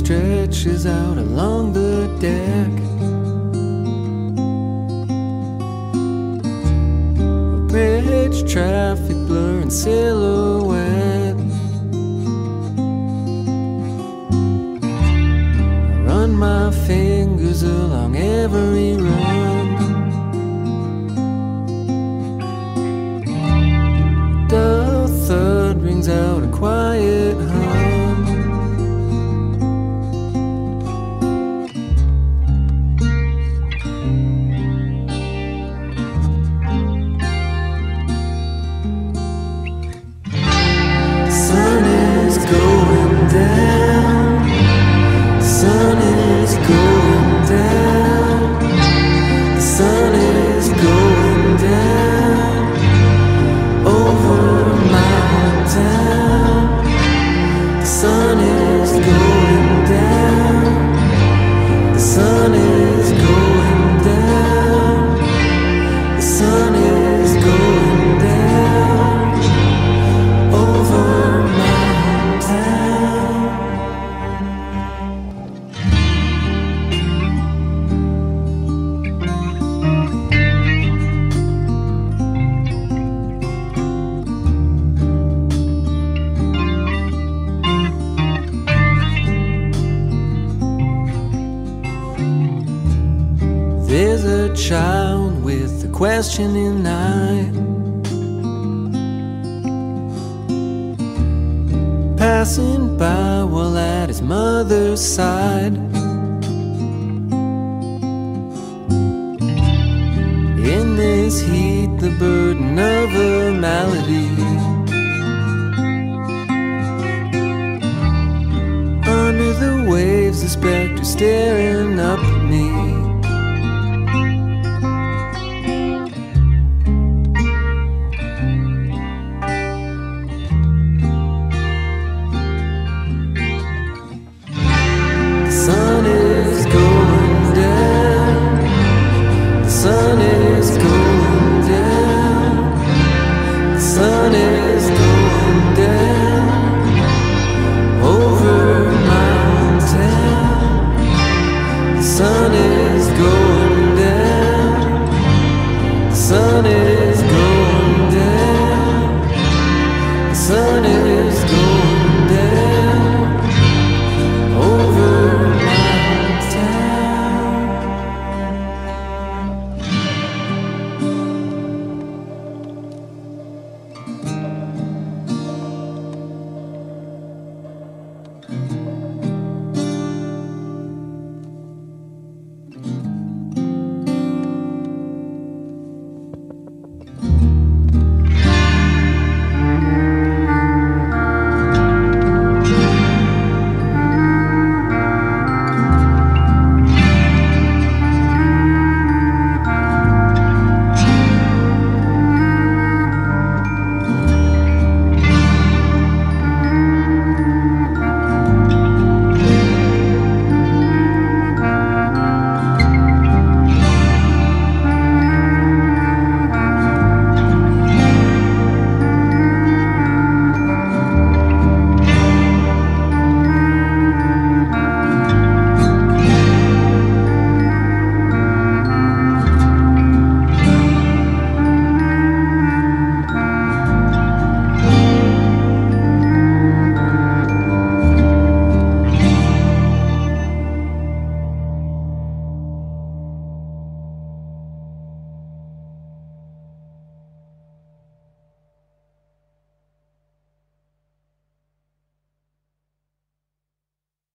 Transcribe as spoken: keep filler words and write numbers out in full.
stretches out along the deck. A bridge traffic blur in silhouette. I run my fingers along every run. The third rings out a quiet hum. Sun is going down. Sun is going down. The sun is going down over my hometown. The sun is going down. The sun is going down. The sun is going down over my hometown. There's a child with a questioning eye, passing by while at his mother's side. In this heat, the burden of a malady. Under the waves, the spectre staring up at me. The sun is going down. The sun is going down. The sun is